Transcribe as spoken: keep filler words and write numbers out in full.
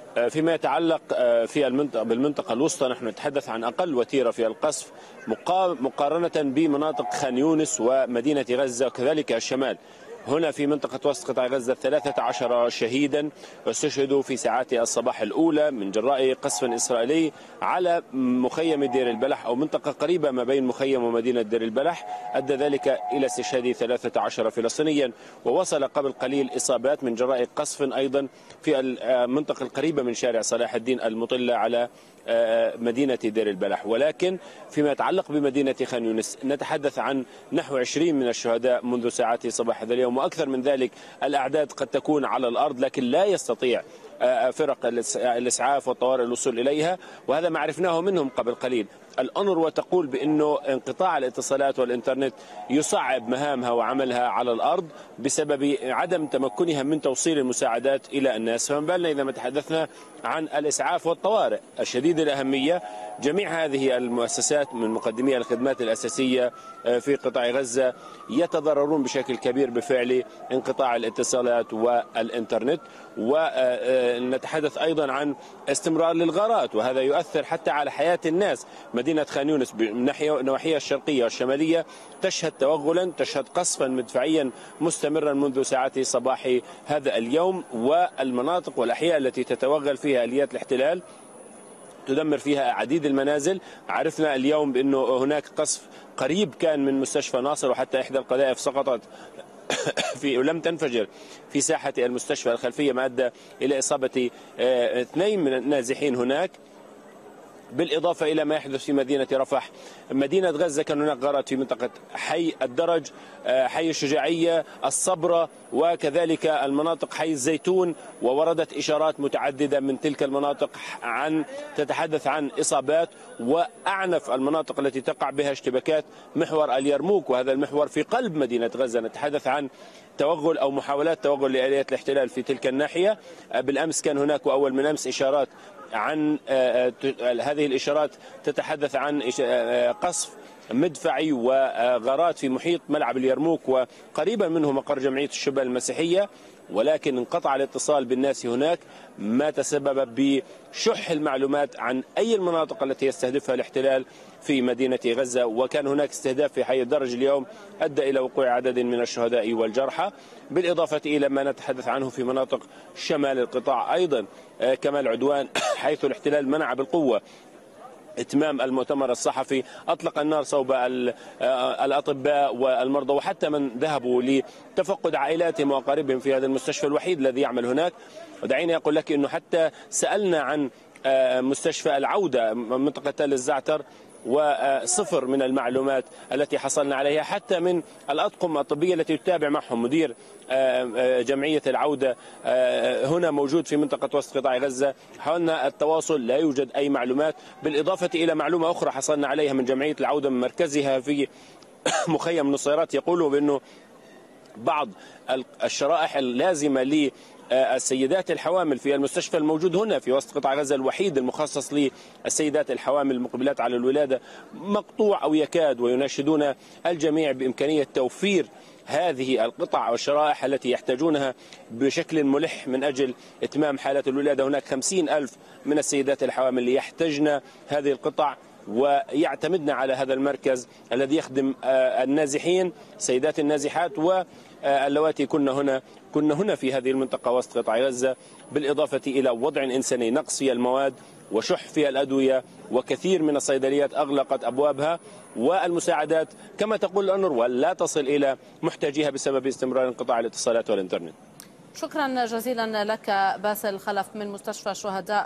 فيما يتعلق في المنطقة بالمنطقة الوسطى، نحن نتحدث عن أقل وتيرة في القصف مقارنة بمناطق خان يونس ومدينة غزة وكذلك الشمال. هنا في منطقة وسط قطاع غزة ثلاثة عشر شهيدا استشهدوا في ساعات الصباح الأولى من جراء قصف إسرائيلي على مخيم دير البلح أو منطقة قريبة ما بين مخيم ومدينة دير البلح، أدى ذلك إلى استشهاد ثلاثة عشر فلسطينيا. ووصل قبل قليل إصابات من جراء قصف أيضا في المنطقة القريبة من شارع صلاح الدين المطلة على مدينة دير البلح. ولكن فيما يتعلق بمدينة خان يونس نتحدث عن نحو عشرين من الشهداء منذ ساعات صباح هذا اليوم، وأكثر من ذلك. الأعداد قد تكون على الأرض لكن لا يستطيع فرق الإسعاف والطوارئ الوصول إليها، وهذا ما عرفناه منهم قبل قليل. الأونروا تقول بأنه انقطاع الاتصالات والإنترنت يصعب مهامها وعملها على الأرض بسبب عدم تمكنها من توصيل المساعدات إلى الناس، فما بالنا إذا ما تحدثنا عن الإسعاف والطوارئ الشديد الأهمية. جميع هذه المؤسسات من مقدمي الخدمات الأساسية في قطاع غزة يتضررون بشكل كبير بفعل انقطاع الاتصالات والإنترنت. ونتحدث أيضا عن استمرار للغارات، وهذا يؤثر حتى على حياة الناس. مدينة خان يونس بالناحية النواحي الشرقية والشمالية تشهد توغلا، تشهد قصفا مدفعيا مستمرا منذ ساعات صباح هذا اليوم، والمناطق والأحياء التي تتوغل فيها آليات الاحتلال تدمر فيها عديد المنازل. عرفنا اليوم بأنه هناك قصف قريب كان من مستشفى ناصر، وحتى إحدى القذائف سقطت في ولم تنفجر في ساحة المستشفى الخلفية، ما أدى إلى إصابة اثنين من النازحين هناك، بالإضافة إلى ما يحدث في مدينة رفح. مدينة غزة كان هناك غارات في منطقة حي الدرج، حي الشجاعية، الصبرة، وكذلك المناطق حي الزيتون. ووردت إشارات متعددة من تلك المناطق عن تتحدث عن إصابات، وأعنف المناطق التي تقع بها اشتباكات محور اليرموك، وهذا المحور في قلب مدينة غزة. نتحدث عن توغل أو محاولات توغل لآليات الاحتلال في تلك الناحية. بالأمس كان هناك وأول من أمس إشارات عن هذه الإشارات تتحدث عن قصف مدفعي وغارات في محيط ملعب اليرموك وقريبا منه مقر جمعية الشباب المسيحية، ولكن انقطع الاتصال بالناس هناك، ما تسبب بشح المعلومات عن أي المناطق التي يستهدفها الاحتلال في مدينة غزة. وكان هناك استهداف في حي الدرج اليوم أدى إلى وقوع عدد من الشهداء والجرحى، بالإضافة إلى ما نتحدث عنه في مناطق شمال القطاع أيضا كما العدوان، حيث الاحتلال منع بالقوة إتمام المؤتمر الصحفي، أطلق النار صوب الأطباء والمرضى وحتى من ذهبوا لتفقد عائلاتهم وأقاربهم في هذا المستشفى الوحيد الذي يعمل هناك. ودعيني أقول لك أنه حتى سألنا عن مستشفى العودة منطقة تل الزعتر، وصفر من المعلومات التي حصلنا عليها، حتى من الأطقم الطبية التي تتابع معهم. مدير جمعية العودة هنا موجود في منطقة وسط قطاع غزة، حاولنا التواصل لا يوجد أي معلومات، بالإضافة إلى معلومة أخرى حصلنا عليها من جمعية العودة من مركزها في مخيم النصيرات، يقولوا بأنه بعض الشرائح اللازمة ل السيدات الحوامل في المستشفى الموجود هنا في وسط قطاع غزة الوحيد المخصص للسيدات الحوامل المقبلات على الولادة مقطوع أو يكاد، ويناشدون الجميع بإمكانية توفير هذه القطع والشرائح التي يحتاجونها بشكل ملح من أجل إتمام حالة الولادة. هناك خمسين ألف من السيدات الحوامل يحتاجن هذه القطع، ويعتمدنا على هذا المركز الذي يخدم النازحين، سيدات النازحات واللواتي كنا هنا كنا هنا في هذه المنطقة وسط قطاع غزة، بالإضافة إلى وضع إنساني، نقص في المواد وشح في الأدوية، وكثير من الصيدليات أغلقت أبوابها، والمساعدات كما تقول الأونروا لا تصل إلى محتاجيها بسبب استمرار انقطاع الاتصالات والإنترنت. شكرا جزيلا لك باسل خلف من مستشفى الشهداء.